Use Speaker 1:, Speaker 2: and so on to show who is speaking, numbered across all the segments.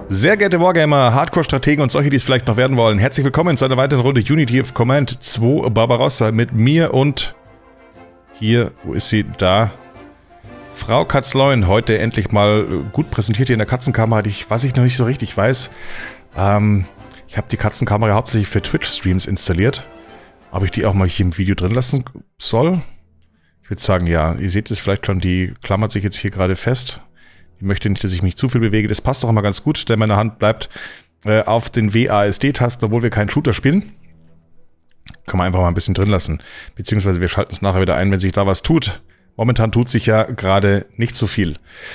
Speaker 1: Sehr geehrte Wargamer, Hardcore-Strategen und solche, die es vielleicht noch werden wollen, herzlich willkommen zu einer weiteren Runde Unity of Command 2 Barbarossa mit mir und hier, wo ist sie? Da. Frau Katzleun, heute endlich mal gut präsentiert hier in der Katzenkamera, was ich noch nicht so richtig weiß. Ich habe die Katzenkamera hauptsächlich für Twitch-Streams installiert. Ob ich die auch mal hier im Video drin lassen soll? Ich würde sagen, ja. Ihr seht es vielleicht schon, die klammert sich jetzt hier gerade fest. Ich möchte nicht, dass ich mich zu viel bewege. Das passt doch immer ganz gut, denn meine Hand bleibt auf den WASD-Tasten, obwohl wir keinen Shooter spielen. Kann man einfach mal ein bisschen drin lassen. Beziehungsweise wir schalten es nachher wieder ein, wenn sich da was tut. Momentan tut sich ja gerade nicht so viel.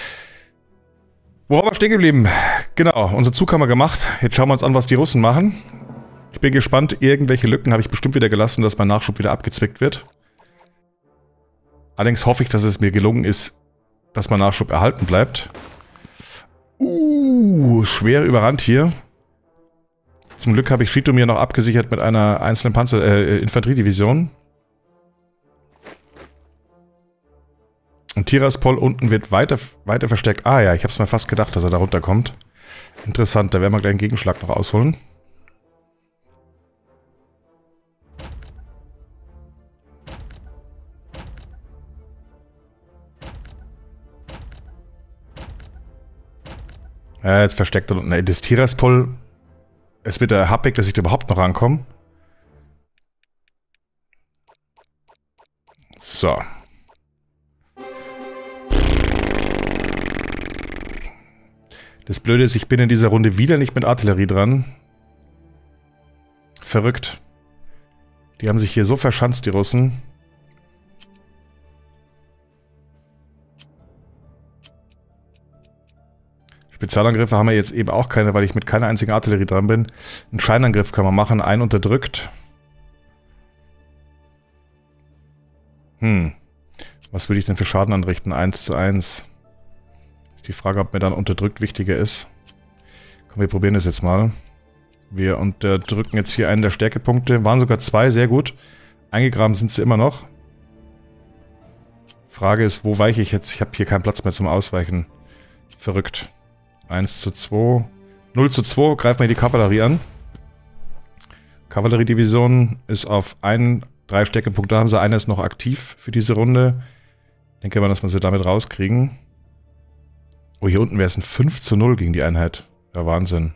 Speaker 1: Wo haben wir stehen geblieben? Genau, unser Zug haben wir gemacht. Jetzt schauen wir uns an, was die Russen machen. Ich bin gespannt. Irgendwelche Lücken habe ich bestimmt wieder gelassen, dass mein Nachschub wieder abgezwickt wird. Allerdings hoffe ich, dass es mir gelungen ist, dass mein Nachschub erhalten bleibt. Schwer überrannt hier. Zum Glück habe ich Shitomir noch abgesichert mit einer einzelnen Infanteriedivision. Und Tiraspol unten wird weiter verstärkt. Ah ja, ich habe es mir fast gedacht, dass er da runterkommt. Interessant, da werden wir gleich einen Gegenschlag noch ausholen. Jetzt versteckt er unten. Das Tiraspol ist mit der happig, dass ich da überhaupt noch rankomme. So. Das Blöde ist, ich bin in dieser Runde wieder nicht mit Artillerie dran. Verrückt. Die haben sich hier so verschanzt, die Russen. Spezialangriffe haben wir jetzt eben auch keine, weil ich mit keiner einzigen Artillerie dran bin. Einen Scheinangriff kann man machen, einen unterdrückt. Was würde ich denn für Schaden anrichten? 1:1. Ist die Frage, ob mir dann unterdrückt wichtiger ist. Komm, wir probieren das jetzt mal. Wir unterdrücken jetzt hier einen der Stärkepunkte. Waren sogar zwei, sehr gut. Eingegraben sind sie immer noch. Frage ist, wo weiche ich jetzt? Ich habe hier keinen Platz mehr zum Ausweichen. Verrückt. 1:2. 0:2. Greifen wir die Kavallerie an. Kavalleriedivision ist auf 3 Stärkepunkte. Da haben sie. Einer ist noch aktiv für diese Runde. Ich denke mal, dass wir sie damit rauskriegen. Oh, hier unten wäre es ein 5:0 gegen die Einheit. Ja, Wahnsinn.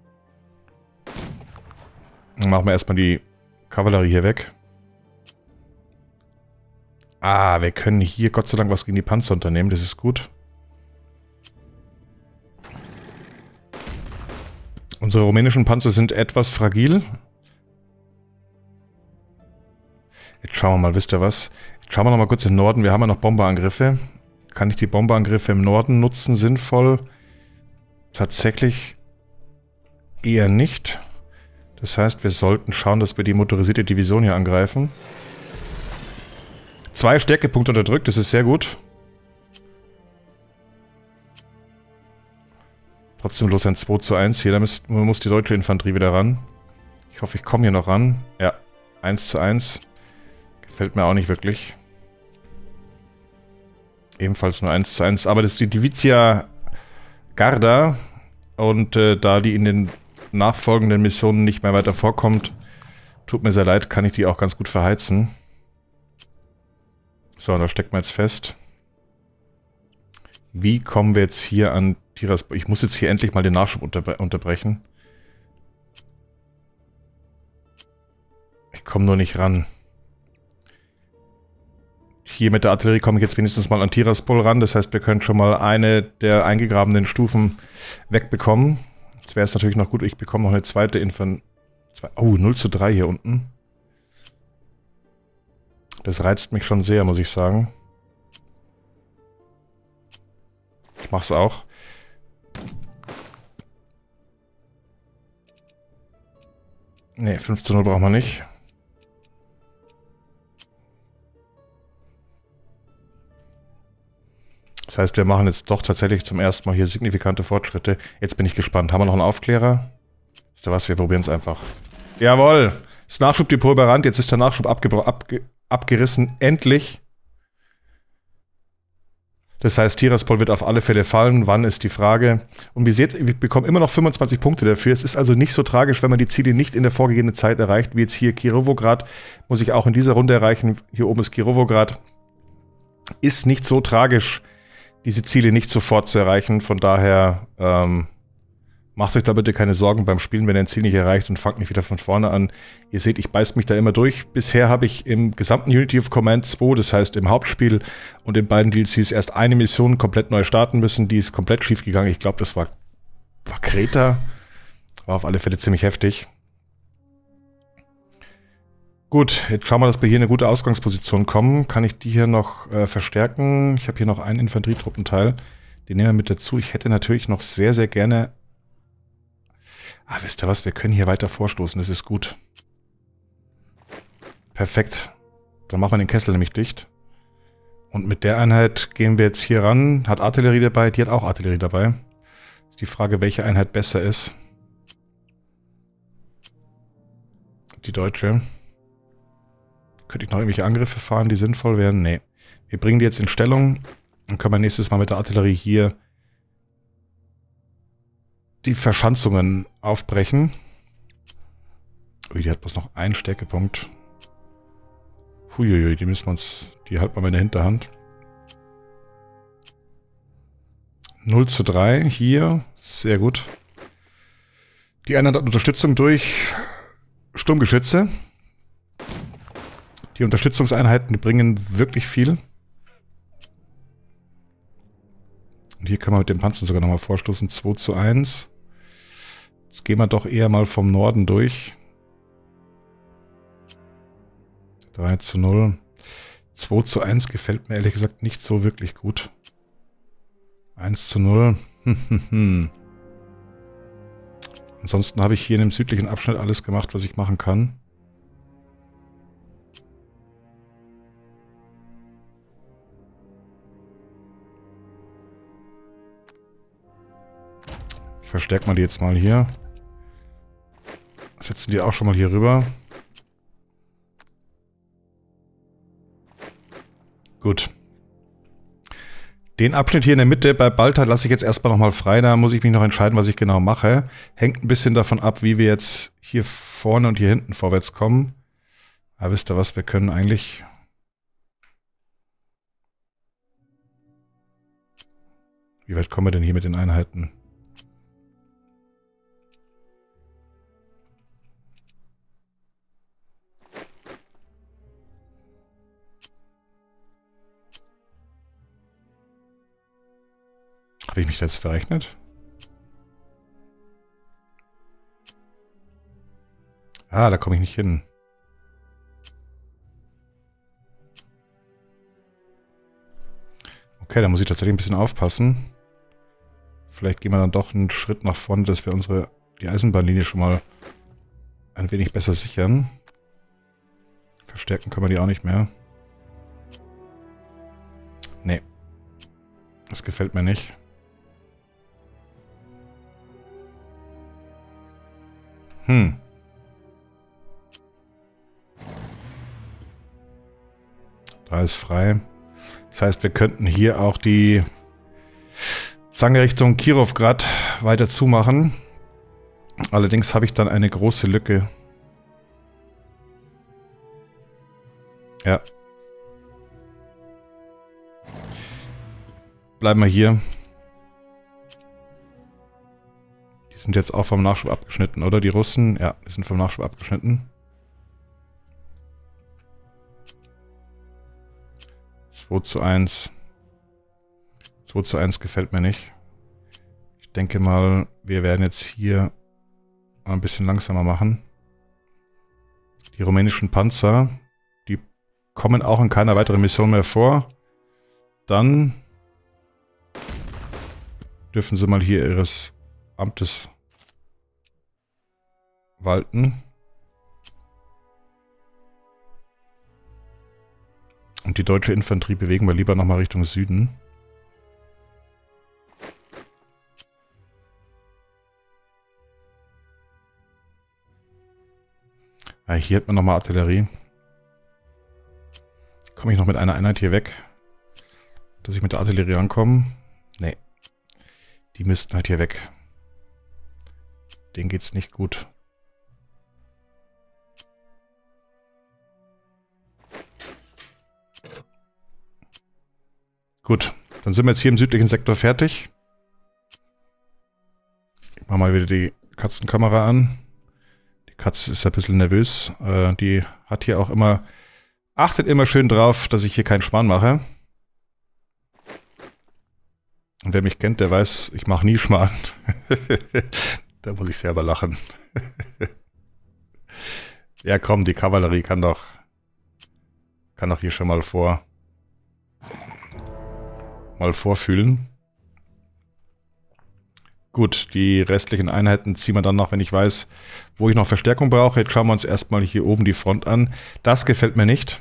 Speaker 1: Dann machen wir erstmal die Kavallerie hier weg. Ah, wir können hier Gott sei Dank was gegen die Panzer unternehmen. Das ist gut. Unsere rumänischen Panzer sind etwas fragil. Jetzt schauen wir mal, wisst ihr was? Jetzt schauen wir noch mal kurz in den Norden. Wir haben ja noch Bomberangriffe. Kann ich die Bomberangriffe im Norden nutzen? Sinnvoll? Tatsächlich eher nicht. Das heißt, wir sollten schauen, dass wir die motorisierte Division hier angreifen. 2 Stärkepunkte unterdrückt, das ist sehr gut. Trotzdem bloß ein 2:1 hier, da muss die deutsche Infanterie wieder ran. Ich hoffe, ich komme hier noch ran. Ja, 1:1. Gefällt mir auch nicht wirklich. Ebenfalls nur 1:1. Aber das ist die Divizia Garda. Und da die in den nachfolgenden Missionen nicht mehr weiter vorkommt, tut mir sehr leid, kann ich die auch ganz gut verheizen. So, da steckt man jetzt fest. Wie kommen wir jetzt hier an Tiraspol? Ich muss jetzt hier endlich mal den Nachschub unterbrechen. Ich komme nur nicht ran. Hier mit der Artillerie komme ich jetzt wenigstens mal an Tiraspol ran. Das heißt, wir können schon mal eine der eingegrabenen Stufen wegbekommen. Jetzt wäre es natürlich noch gut, ich bekomme noch eine zweite Infanterie. Oh, 0:3 hier unten. Das reizt mich schon sehr, muss ich sagen. Ich mach's auch. Ne, 5:0 brauchen wir nicht. Das heißt, wir machen jetzt doch tatsächlich zum ersten Mal hier signifikante Fortschritte. Jetzt bin ich gespannt. Haben wir noch einen Aufklärer? Wisst ihr was? Wir probieren es einfach. Jawohl! Das Nachschubdepot überrannt. Jetzt ist der Nachschub abgerissen. Endlich! Das heißt, Tiraspol wird auf alle Fälle fallen. Wann ist die Frage? Und wie seht, wir bekommen immer noch 25 Punkte dafür. Es ist also nicht so tragisch, wenn man die Ziele nicht in der vorgegebenen Zeit erreicht, wie jetzt hier Kirovograd. Muss ich auch in dieser Runde erreichen. Hier oben ist Kirovograd. Ist nicht so tragisch, diese Ziele nicht sofort zu erreichen. Von daher macht euch da bitte keine Sorgen beim Spielen, wenn ihr ein Ziel nicht erreicht und fangt nicht wieder von vorne an. Ihr seht, ich beiß mich da immer durch. Bisher habe ich im gesamten Unity of Command 2, das heißt im Hauptspiel und in beiden DLCs erst eine Mission komplett neu starten müssen. Die ist komplett schief gegangen. Ich glaube, das war Kreta. War auf alle Fälle ziemlich heftig. Gut, jetzt schauen wir, dass wir hier in eine gute Ausgangsposition kommen. Kann ich die hier noch verstärken? Ich habe hier noch einen Infanterietruppenteil. Den nehmen wir mit dazu. Ich hätte natürlich noch sehr, sehr gerne... wisst ihr was? Wir können hier weiter vorstoßen. Das ist gut. Perfekt. Dann machen wir den Kessel nämlich dicht. Und mit der Einheit gehen wir jetzt hier ran. Hat Artillerie dabei? Die hat auch Artillerie dabei. Ist die Frage, welche Einheit besser ist. Die deutsche. Könnte ich noch irgendwelche Angriffe fahren, die sinnvoll wären? Nee. Wir bringen die jetzt in Stellung. Dann können wir nächstes Mal mit der Artillerie hier die Verschanzungen aufbrechen. Ui, die hat bloß noch einen Stärkepunkt. Huiuiui, die müssen wir uns... Die halten wir in der Hinterhand. 0:3 hier. Sehr gut. Die Einheit hat Unterstützung durch Sturmgeschütze. Die Unterstützungseinheiten, die bringen wirklich viel. Und hier können wir mit dem Panzer sogar nochmal vorstoßen. 2:1. Jetzt gehen wir doch eher mal vom Norden durch. 3:0. 2:1 gefällt mir ehrlich gesagt nicht so wirklich gut. 1:0. Ansonsten habe ich hier in dem südlichen Abschnitt alles gemacht, was ich machen kann. Verstärkt man die jetzt mal hier. Setzen die auch schon mal hier rüber. Gut. Den Abschnitt hier in der Mitte bei Balta lasse ich jetzt erstmal nochmal frei. Da muss ich mich noch entscheiden, was ich genau mache. Hängt ein bisschen davon ab, wie wir jetzt hier vorne und hier hinten vorwärts kommen. Aber wisst ihr was, wir können eigentlich... Wie weit kommen wir denn hier mit den Einheiten? Habe ich mich da jetzt verrechnet? Ah, da komme ich nicht hin. Okay, da muss ich tatsächlich ein bisschen aufpassen. Vielleicht gehen wir dann doch einen Schritt nach vorne, dass wir die Eisenbahnlinie schon mal ein wenig besser sichern. Verstärken können wir die auch nicht mehr. Nee. Das gefällt mir nicht. Da ist frei. Das heißt, wir könnten hier auch die Zange Richtung Kirovgrad weiter zumachen. Allerdings habe ich dann eine große Lücke. Ja. Bleiben wir hier. Die sind jetzt auch vom Nachschub abgeschnitten, oder? Die Russen? Ja, die sind vom Nachschub abgeschnitten. 2:1. 2:1 gefällt mir nicht. Ich denke mal, wir werden jetzt hier mal ein bisschen langsamer machen. Die rumänischen Panzer, die kommen auch in keiner weiteren Mission mehr vor. Dann dürfen sie mal hier ihres Amtes walten. Und die deutsche Infanterie bewegen wir lieber nochmal Richtung Süden. Ja, hier hat man nochmal Artillerie. Komme ich noch mit einer Einheit hier weg. dass ich mit der Artillerie rankomme. Nee. Die müssten halt hier weg. Denen geht's nicht gut. Gut, dann sind wir jetzt hier im südlichen Sektor fertig. Ich mache mal wieder die Katzenkamera an. Die Katze ist ein bisschen nervös. Die hat hier auch immer... Achtet immer schön drauf, dass ich hier keinen Schmarrn mache. Und wer mich kennt, der weiß, ich mache nie Schmarrn. Da muss ich selber lachen. Ja komm, die Kavallerie kann doch hier schon mal vorfühlen. Gut, die restlichen Einheiten ziehen wir dann noch, wenn ich weiß, wo ich noch Verstärkung brauche. Jetzt schauen wir uns erstmal hier oben die Front an. Das gefällt mir nicht.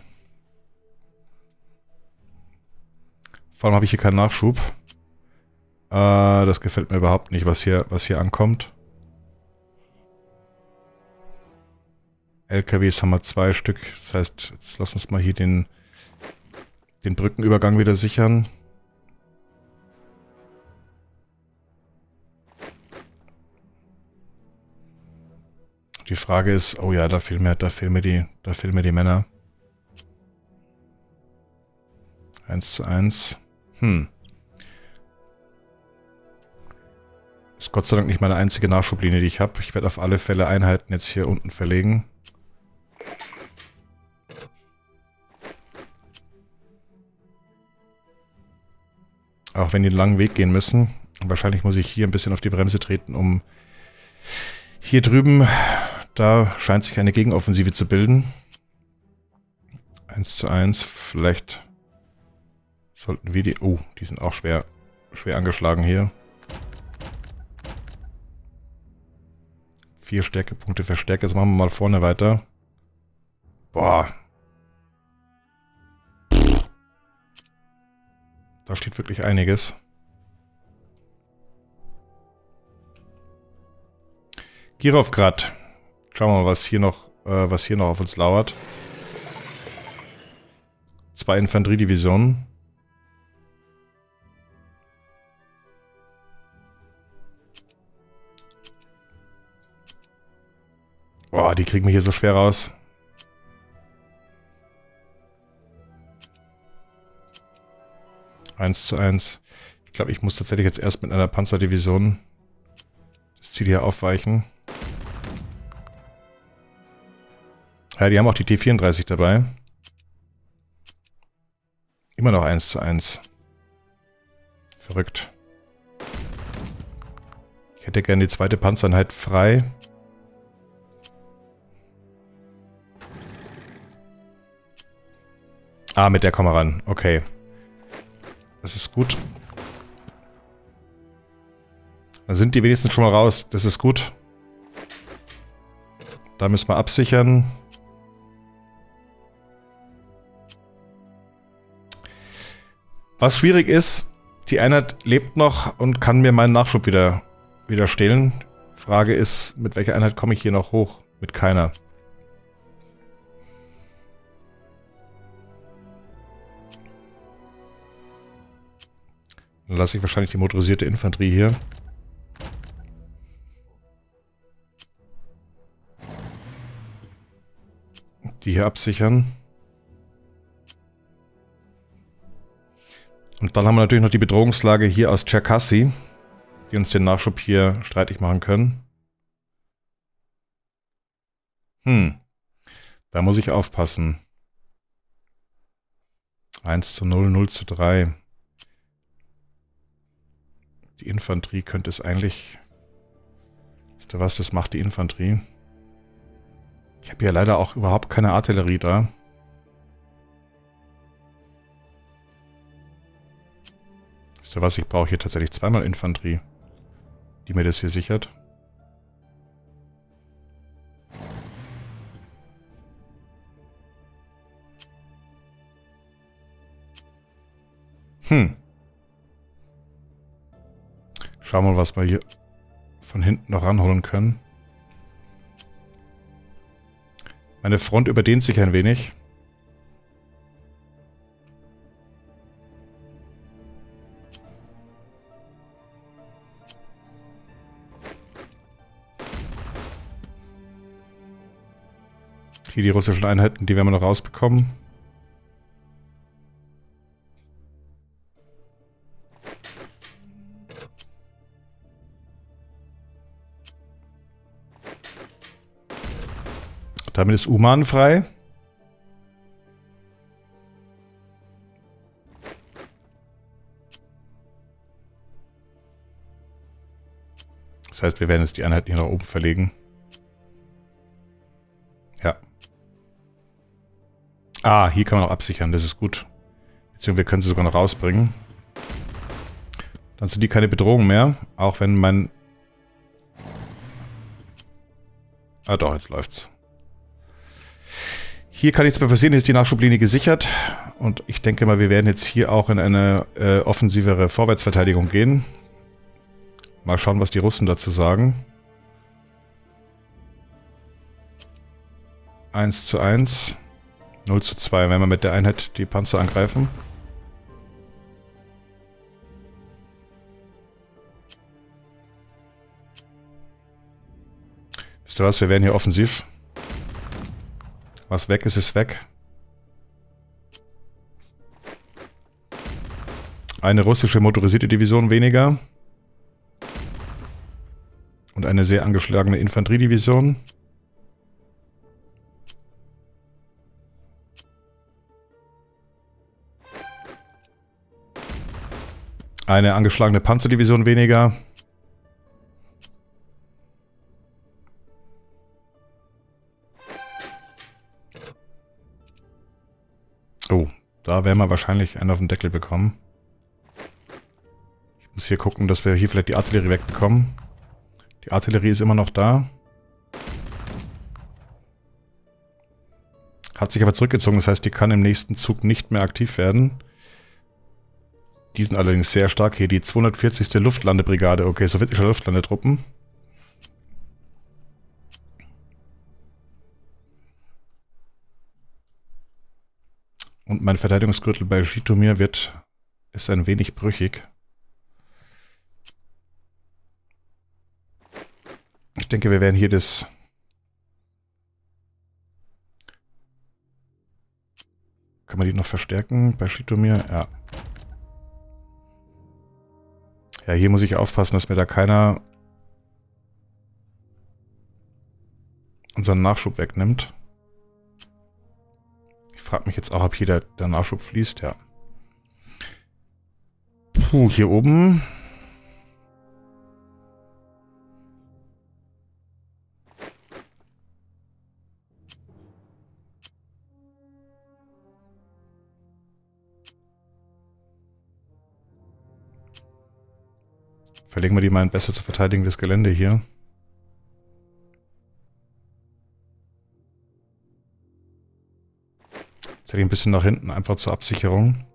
Speaker 1: Vor allem habe ich hier keinen Nachschub. Das gefällt mir überhaupt nicht, was hier ankommt. LKWs haben wir 2 Stück. Das heißt, jetzt lass uns mal hier den Brückenübergang wieder sichern. Die Frage ist, oh ja, da fehlen mir die Männer. 1:1. Ist Gott sei Dank nicht meine einzige Nachschublinie, die ich habe. Ich werde auf alle Fälle Einheiten jetzt hier unten verlegen. Auch wenn die einen langen Weg gehen müssen. Wahrscheinlich muss ich hier ein bisschen auf die Bremse treten, um hier drüben, da scheint sich eine Gegenoffensive zu bilden. 1:1, vielleicht sollten wir die... Oh, die sind auch schwer angeschlagen hier. 4 Stärkepunkte verstärkt. Jetzt machen wir mal vorne weiter. Boah. Da steht wirklich einiges. Kirovgrad. Schauen wir mal, was hier noch auf uns lauert. 2 Infanteriedivisionen. Boah, die kriegen wir hier so schwer raus. Eins zu 1. Ich glaube, ich muss tatsächlich jetzt erst mit einer Panzerdivision das Ziel hier aufweichen. Ja, die haben auch die T-34 dabei. Immer noch 1:1. Verrückt. Ich hätte gerne die zweite Panzereinheit frei. Ah, mit der kommen wir ran. Okay. Das ist gut. Dann sind die wenigstens schon mal raus. Das ist gut. Da müssen wir absichern. Was schwierig ist, die Einheit lebt noch und kann mir meinen Nachschub wieder stehlen. Frage ist, mit welcher Einheit komme ich hier noch hoch? Mit keiner. Dann lasse ich wahrscheinlich die motorisierte Infanterie hier. Die hier absichern. Und dann haben wir natürlich noch die Bedrohungslage hier aus Cherkassy, die uns den Nachschub hier streitig machen können. Da muss ich aufpassen. 1:0, 0:3. Die Infanterie könnte es eigentlich... Wisst ihr was, das macht die Infanterie. Ich habe ja leider auch überhaupt keine Artillerie da. Wisst ihr was, ich brauche hier tatsächlich zweimal Infanterie, die mir das hier sichert. Schauen wir mal, was wir hier von hinten noch ranholen können. Meine Front überdehnt sich ein wenig. Hier die russischen Einheiten, die werden wir noch rausbekommen. Damit ist Uman frei. Das heißt, wir werden jetzt die Einheiten hier nach oben verlegen. Ja. Ah, hier kann man auch absichern, das ist gut. Beziehungsweise wir können sie sogar noch rausbringen. Dann sind die keine Bedrohung mehr, auch wenn mein... Ah doch, jetzt läuft's. Hier kann nichts mehr passieren, hier ist die Nachschublinie gesichert. Und ich denke mal, wir werden jetzt hier auch in eine offensivere Vorwärtsverteidigung gehen. Mal schauen, was die Russen dazu sagen. 1:1. 0:2, wenn wir mit der Einheit die Panzer angreifen. Wisst ihr was, wir werden hier offensiv. Was weg ist, ist weg. Eine russische motorisierte Division weniger. Und eine sehr angeschlagene Infanteriedivision. Eine angeschlagene Panzerdivision weniger. Oh, da werden wir wahrscheinlich einen auf den Deckel bekommen. Ich muss hier gucken, dass wir hier vielleicht die Artillerie wegbekommen. Die Artillerie ist immer noch da. Hat sich aber zurückgezogen, das heißt, die kann im nächsten Zug nicht mehr aktiv werden. Die sind allerdings sehr stark hier. Die 240. Luftlandebrigade. Okay, sowjetische Luftlandetruppen. Und mein Verteidigungsgürtel bei Zhytomyr ist ein wenig brüchig. Ich denke, wir werden hier das... Kann man die noch verstärken bei Zhytomyr? Ja. Ja, hier muss ich aufpassen, dass mir da keiner unseren Nachschub wegnimmt. Ich frage mich jetzt auch, ob hier der Nachschub fließt. Ja. Puh, hier oben... Verlegen wir die mal in besser zu verteidigendes Gelände hier. Jetzt hätte ich ein bisschen nach hinten, einfach zur Absicherung.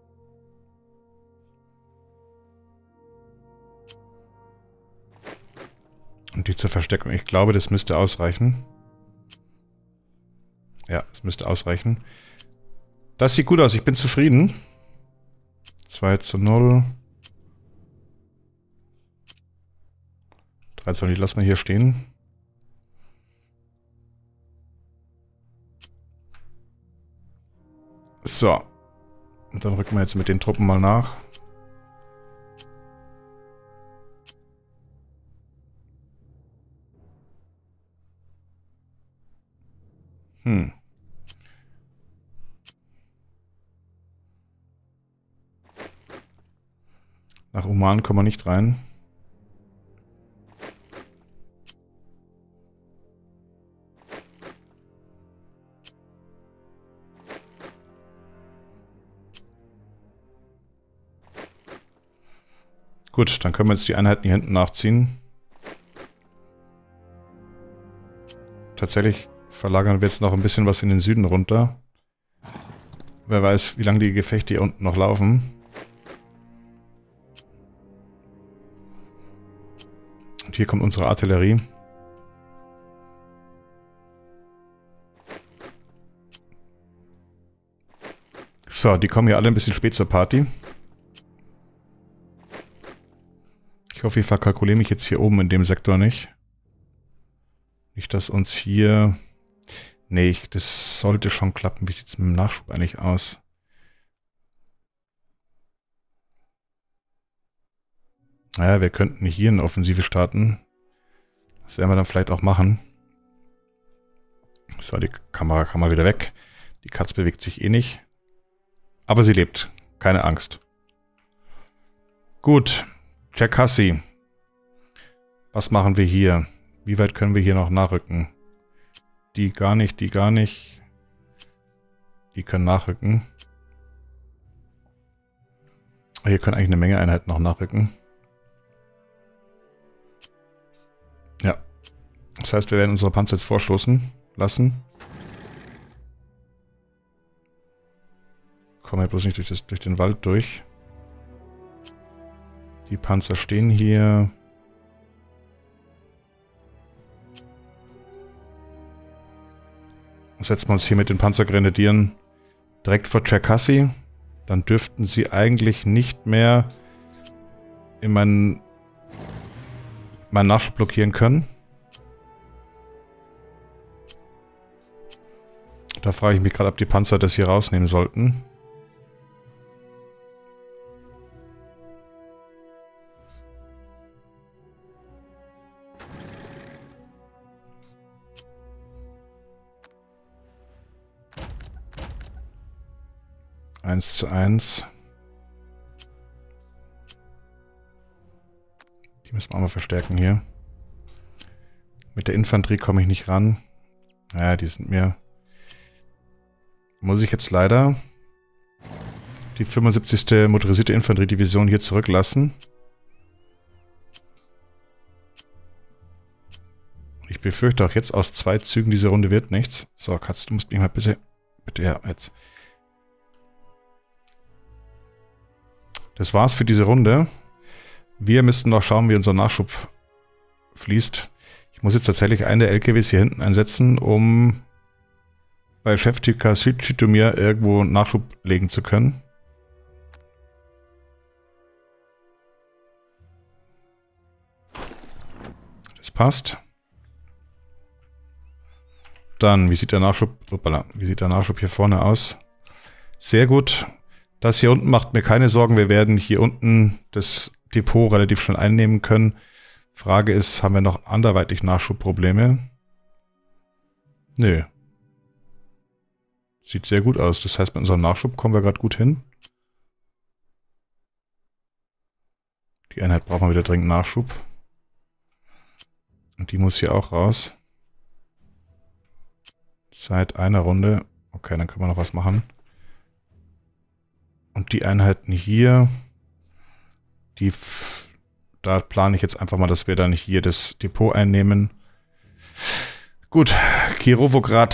Speaker 1: Und die zur Verstärkung. Ich glaube, das müsste ausreichen. Ja, das müsste ausreichen. Das sieht gut aus, ich bin zufrieden. 2:0. 3:0, die lassen wir hier stehen. So. Und dann rücken wir jetzt mit den Truppen mal nach. Nach Uman kommen wir nicht rein. Gut, dann können wir jetzt die Einheiten hier hinten nachziehen. Tatsächlich verlagern wir jetzt noch ein bisschen was in den Süden runter. Wer weiß, wie lange die Gefechte hier unten noch laufen. Und hier kommt unsere Artillerie. So, die kommen hier alle ein bisschen spät zur Party. Ich hoffe, ich verkalkuliere mich jetzt hier oben in dem Sektor nicht. Nicht, dass uns hier... Nee, das sollte schon klappen. Wie sieht es mit dem Nachschub eigentlich aus? Naja, wir könnten hier eine Offensive starten. Das werden wir dann vielleicht auch machen. So, die Kamera kann mal wieder weg. Die Katze bewegt sich eh nicht. Aber sie lebt. Keine Angst. Gut. Jack Hussey. Was machen wir hier? Wie weit können wir hier noch nachrücken? Die gar nicht, die gar nicht. Die können nachrücken. Hier können eigentlich eine Menge Einheiten noch nachrücken. Ja. Das heißt, wir werden unsere Panzer jetzt vorstoßen lassen. Kommen wir bloß nicht durch den Wald durch. Die Panzer stehen hier. Setzen wir uns hier mit den Panzergrenadieren direkt vor Jack Hussey. Dann dürften sie eigentlich nicht mehr in meinen Nachschub blockieren können. Da frage ich mich gerade, ob die Panzer das hier rausnehmen sollten. Eins zu 1. Die müssen wir auch mal verstärken hier. Mit der Infanterie komme ich nicht ran. Naja, die sind mir... Muss ich jetzt leider die 75. motorisierte Infanteriedivision hier zurücklassen. Ich befürchte auch jetzt aus 2 Zügen diese Runde wird nichts. So, Katz, du musst mich mal bitte... Bitte, ja, jetzt. Das war's für diese Runde. Wir müssten noch schauen, wie unser Nachschub fließt. Ich muss jetzt tatsächlich einen der LKWs hier hinten einsetzen, um bei Cheftika Südchitomir irgendwo Nachschub legen zu können. Das passt. Dann, wie sieht der Nachschub hier vorne aus? Sehr gut. Das hier unten macht mir keine Sorgen. Wir werden hier unten das Depot relativ schnell einnehmen können. Frage ist, haben wir noch anderweitig Nachschubprobleme? Nö. Sieht sehr gut aus. Das heißt, mit unserem Nachschub kommen wir gerade gut hin. Die Einheit braucht mal wieder dringend Nachschub. Und die muss hier auch raus. Seit einer Runde. Okay, dann können wir noch was machen. Und die Einheiten hier, da plane ich jetzt einfach mal, dass wir dann hier das Depot einnehmen. Gut, Kirovohrad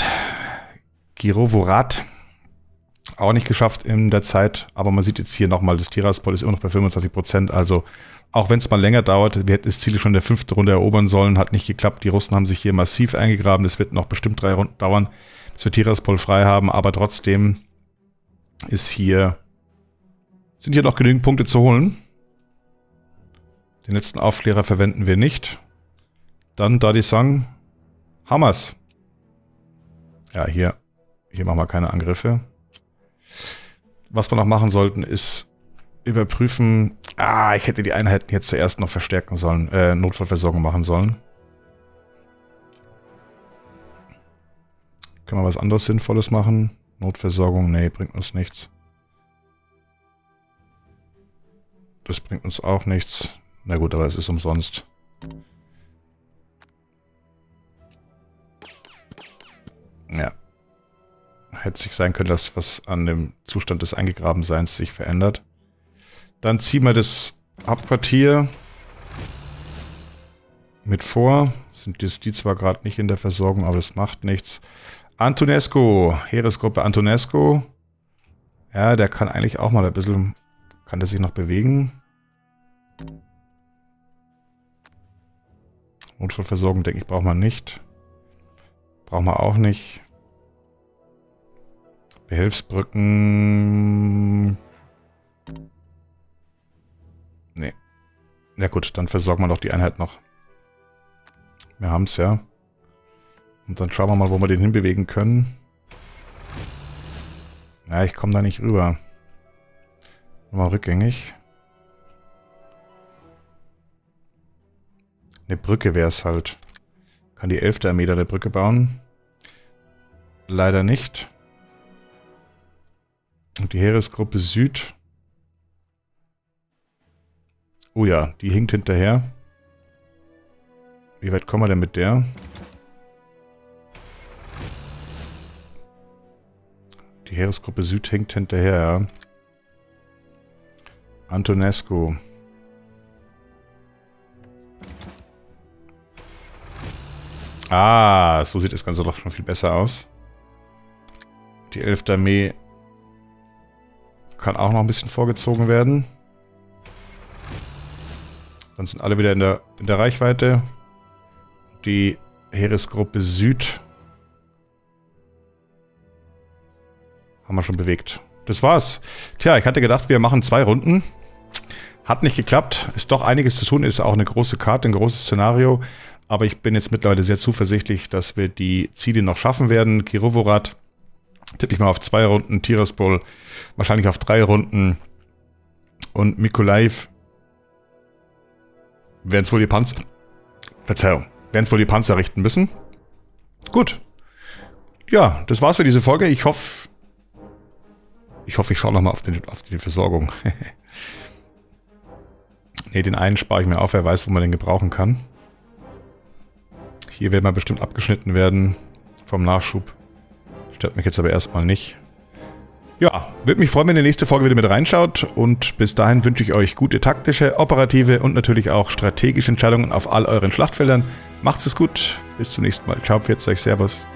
Speaker 1: auch nicht geschafft in der Zeit, aber man sieht jetzt hier nochmal, das Tiraspol ist immer noch bei 25%, also auch wenn es mal länger dauert, wir hätten das Ziel schon in der 5. Runde erobern sollen, hat nicht geklappt, die Russen haben sich hier massiv eingegraben, das wird noch bestimmt 3 Runden dauern, bis wir Tiraspol frei haben, aber trotzdem sind hier noch genügend Punkte zu holen. Den letzten Aufklärer verwenden wir nicht. Dann Dadisang. Hammers. Ja, hier machen wir keine Angriffe. Was wir noch machen sollten, ist überprüfen. Ich hätte die Einheiten jetzt zuerst noch verstärken sollen. Notfallversorgung machen sollen. Können wir was anderes Sinnvolles machen? Notversorgung, nee, bringt uns nichts. Das bringt uns auch nichts. Na gut, aber es ist umsonst. Ja. Hätte sich sein können, dass was an dem Zustand des Eingegrabenseins sich verändert. Dann ziehen wir das Hauptquartier mit vor. Sind die zwar gerade nicht in der Versorgung, aber das macht nichts. Antonescu, Heeresgruppe Antonescu. Ja, der kann eigentlich auch mal ein bisschen... Kann der sich noch bewegen? Notfallversorgung, denke ich, braucht man nicht. Braucht man auch nicht. Behelfsbrücken. Nee. Na gut, dann versorgen wir doch die Einheit noch. Wir haben es ja. Und dann schauen wir mal, wo wir den hinbewegen können. Ja, ich komme da nicht rüber. Mal rückgängig. Eine Brücke wäre es halt. Kann die 11. Armee da eine Brücke bauen? Leider nicht. Und die Heeresgruppe Süd. Oh ja, die hinkt hinterher. Wie weit kommen wir denn mit der? Die Heeresgruppe Süd hinkt hinterher, ja. Antonescu. Ah, so sieht das Ganze doch schon viel besser aus. Die 11. Armee kann auch noch ein bisschen vorgezogen werden. Dann sind alle wieder in der Reichweite. Die Heeresgruppe Süd haben wir schon bewegt. Das war's. Tja, ich hatte gedacht, wir machen 2 Runden. Hat nicht geklappt. Ist doch einiges zu tun. Ist auch eine große Karte, ein großes Szenario. Aber ich bin jetzt mittlerweile sehr zuversichtlich, dass wir die Ziele noch schaffen werden. Kirovohrad tippe ich mal auf 2 Runden. Tiraspol wahrscheinlich auf 3 Runden. Und Mykolaiv werden es wohl die Panzer... Verzeihung. Werden es wohl die Panzer richten müssen. Gut. Ja, das war's für diese Folge. Ich hoffe, ich schaue nochmal auf die Versorgung. Ne, den einen spare ich mir auf. Wer weiß, wo man den gebrauchen kann. Hier werden wir bestimmt abgeschnitten werden vom Nachschub. Stört mich jetzt aber erstmal nicht. Ja, würde mich freuen, wenn ihr in die nächste Folge wieder mit reinschaut. Und bis dahin wünsche ich euch gute taktische, operative und natürlich auch strategische Entscheidungen auf all euren Schlachtfeldern. Macht's es gut. Bis zum nächsten Mal. Ciao, pfiat euch, servus.